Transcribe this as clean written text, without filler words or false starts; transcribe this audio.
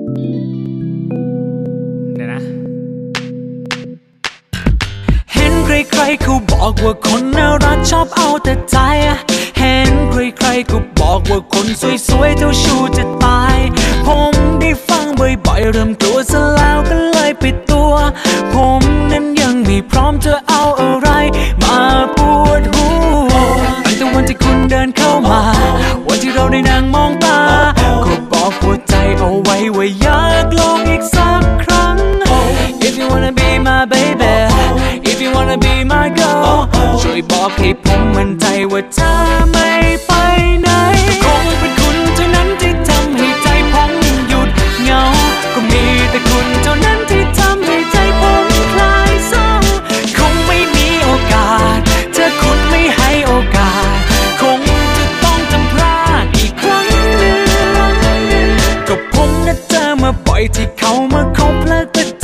เดี๋ยวนะเห็นใครๆเขาบอกว่าคนน่ารักชอบเอาแต่ใจเห็นใครๆก็บอกว่าคนสวยๆเจ้าชู้จะตายผมได้ฟังบ่อยๆเริ่มกลัวซะแล้วก็เลยปิดตัวผมนั้นยังไม่พร้อมจะเอาอะไรมาปวดหัวตั้งแต่วันที่คุณเดินเข้ามาวันที่เราได้นั่งมองตาก็บอกหัวใจเอาไว้ว่าอยากลองอีกสักครั้ง If you wanna be my baby If you wanna be my girl ช่วยบอกให้ผมมั่นใจว่าเธอไม่ไปไหนคงเป็นคุณเท่านั้นที่ทำให้ใจผมหยุดเหงาก็มีแต่คุณเท่านั้นที่ทำให้ใจผมคลายเศร้าคงไม่มีโอกาสถ้าคุณไม่ให้โอกาสคงจะต้องทำพลาดอีกครั้งหนึ่งก็ผมนัดเจอมาบ่อยที่เขามาคบแล้วก็